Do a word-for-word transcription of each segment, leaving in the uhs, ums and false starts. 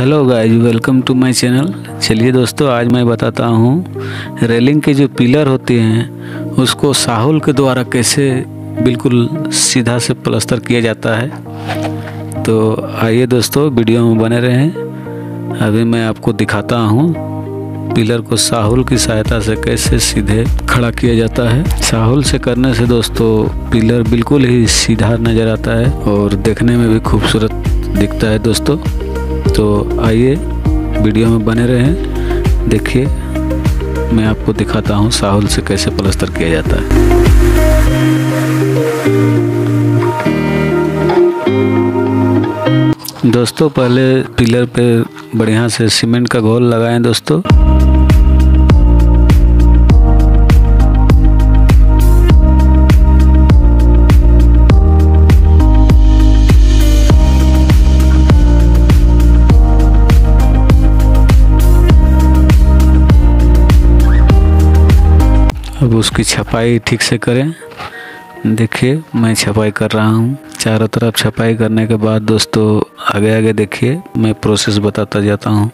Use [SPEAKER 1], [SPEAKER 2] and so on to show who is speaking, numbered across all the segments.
[SPEAKER 1] Hello guys, welcome to my channel. चलिए दोस्तों, आज मैं बताता हूँ रेलिंग के जो पिलर होते हैं उसको साहुल के द्वारा कैसे बिल्कुल सीधा से प्लास्टर किया जाता है। तो आइए दोस्तों, वीडियो में बने रहें। अभी मैं आपको दिखाता हूँ पिलर को साहुल की सहायता से कैसे सीधे खड़ा किया जाता है। साहुल से करने से दोस्तों पिलर बिल्कुल ही सीधा नज़र आता है और देखने में भी खूबसूरत दिखता है दोस्तों। तो आइए वीडियो में बने रहें, देखिए मैं आपको दिखाता हूँ साहुल से कैसे प्लास्टर किया जाता है। दोस्तों पहले पिलर पे बढ़िया से सीमेंट का घोल लगाएं दोस्तों। अब उसकी छपाई ठीक से करें। देखिए मैं छपाई कर रहा हूँ। चारों तरफ छपाई करने के बाद दोस्तों आगे आगे देखिए मैं प्रोसेस बताता जाता हूँ।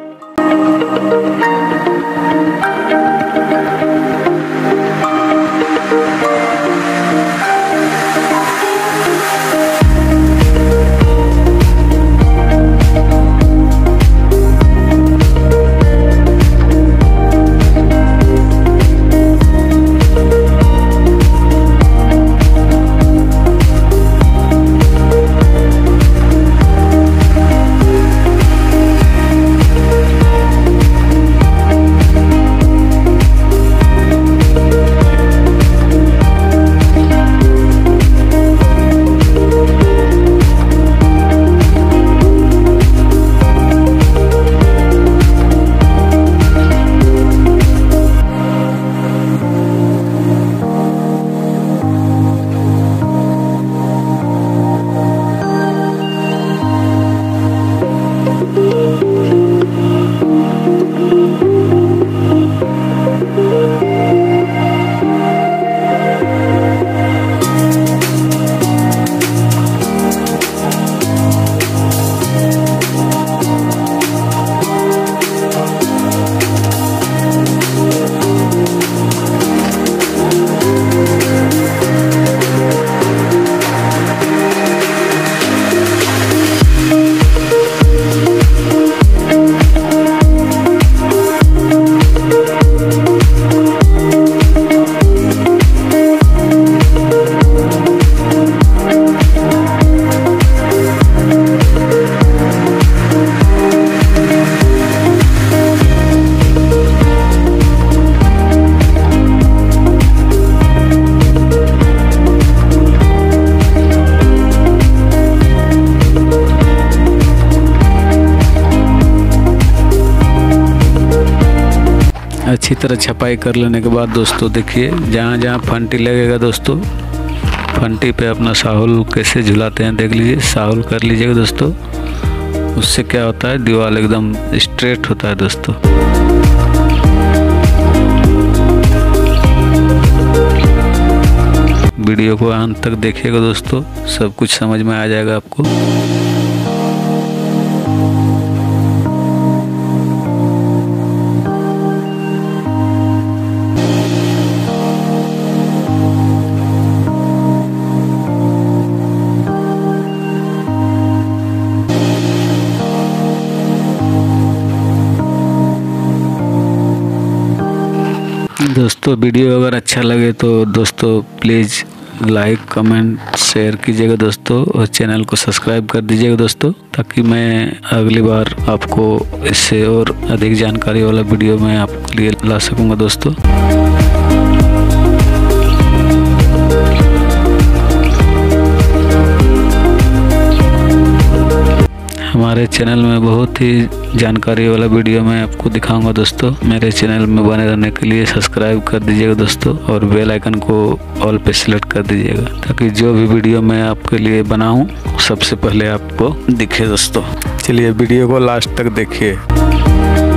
[SPEAKER 1] अच्छी तरह छपाई कर लेने के बाद दोस्तों देखिए जहाँ जहाँ फंटी लगेगा दोस्तों, फंटी पे अपना साहुल कैसे झुलाते हैं देख लीजिए। साहुल कर लीजिएगा दोस्तों, उससे क्या होता है दीवार एकदम स्ट्रेट होता है दोस्तों। वीडियो को अंत तक देखिएगा दोस्तों, सब कुछ समझ में आ जाएगा आपको। दोस्तों वीडियो अगर अच्छा लगे तो दोस्तों प्लीज़ लाइक कमेंट शेयर कीजिएगा दोस्तों, और चैनल को सब्सक्राइब कर दीजिएगा दोस्तों, ताकि मैं अगली बार आपको इससे और अधिक जानकारी वाला वीडियो मैं आपके लिए ला सकूँगा दोस्तों। हमारे चैनल में बहुत ही जानकारी वाला वीडियो मैं आपको दिखाऊंगा दोस्तों। मेरे चैनल में बने रहने के लिए सब्सक्राइब कर दीजिएगा दोस्तों, और बेल आइकन को ऑल पे सिलेक्ट कर दीजिएगा, ताकि जो भी वीडियो मैं आपके लिए बनाऊं सबसे पहले आपको दिखे दोस्तों। चलिए वीडियो को लास्ट तक देखिए।